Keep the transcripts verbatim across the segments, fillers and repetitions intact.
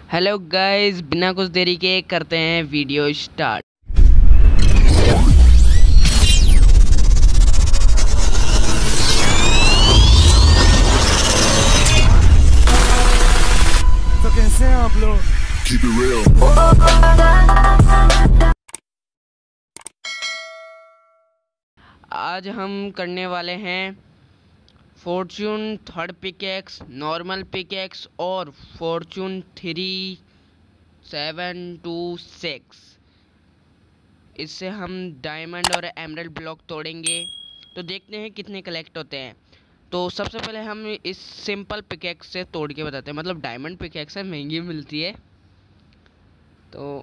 Hello guys, बिना कुछ देरी के करते हैं वीडियो स्टार्ट। तो कैसे हैं आप लोग? Keep it real. आज हम करने वाले हैं fortune third pickaxe, normal pickaxe और fortune three seven two six. इससे हम डायमंड और एमरल्ड ब्लॉक तोड़ेंगे, तो देखते हैं कितने कलेक्ट होते हैं। तो सबसे पहले हम इस सिंपल पिकेक्स से तोड़ के बताते हैं, मतलब डायमंड पिकेक्स है, महंगी मिलती है। तो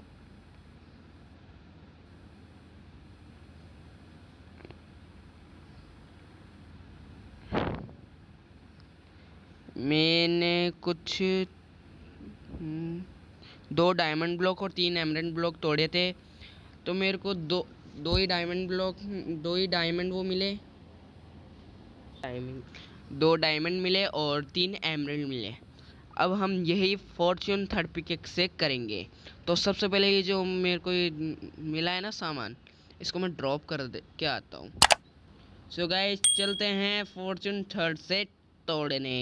मैंने कुछ हम्म, दो डायमंड ब्लॉक और तीन एमरल्ड ब्लॉक तोड़े थे, तो मेरे को दो दो ही डायमंड ब्लॉक दो ही डायमंड वो मिले डायमंड दो डायमंड मिले और तीन एमरल्ड मिले। अब हम यही फॉर्च्यून थर्ड पिकेक्स से करेंगे। तो सबसे पहले ये जो मेरे को ये मिला है ना सामान, इसको मैं ड्रॉप कर दे क्या आता हूँ। सो गाइस, चलते हैं फॉर्च्यून थर्ड से तोड़ने।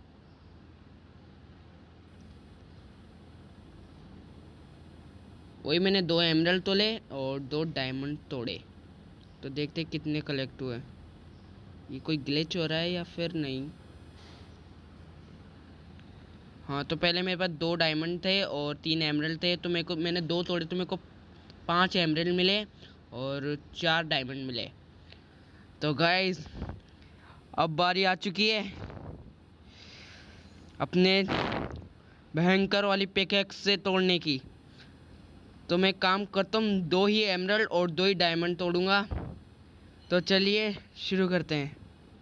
वही मैंने दो एमरल्ड तोड़े और दो डायमंड तोड़े, तो देखते कितने कलेक्ट हुए। ये कोई ग्लिच हो रहा है या फिर नहीं? हाँ, तो पहले मेरे पास दो डायमंड थे और तीन एमरल्ड थे, तो मेरे को मैंने दो तोड़े तो मेरे को पांच एमरल्ड मिले और चार डायमंड मिले। तो गाइस, अब बारी आ चुकी है अपने भयंकर वाली पिकेक्स से तोड़ने की। तो मैं काम करता हूँ, दो ही एमरल्ड और दो ही डायमंड तोड़ूंगा। तो चलिए शुरू करते हैं।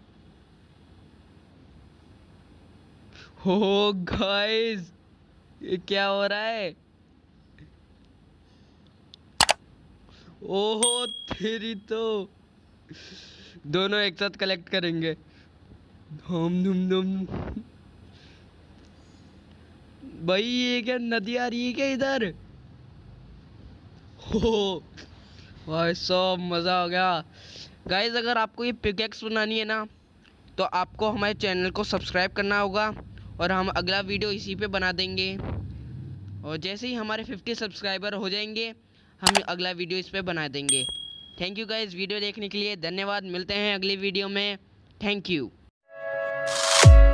हो गाइस, ये क्या हो रहा है? ओहो तेरी तो, दोनों एक साथ कलेक्ट करेंगे। धूम धूम धूम। भाई ये क्या नदी आ रही है क्या इधर? हो भाई सब मजा आ गया। गाइस, अगर आपको ये पिकेक्स बनानी है ना, तो आपको हमारे चैनल को सब्सक्राइब करना होगा और हम अगला वीडियो इसी पे बना देंगे। और जैसे ही हमारे फिफ्टी सब्सक्राइबर हो जाएंगे, हम अगला वीडियो इस पे बना देंगे। थैंक यू गाइस, वीडियो देखने के लिए धन्यवाद। मिलते हैं अगली वीडियो में। Thank you.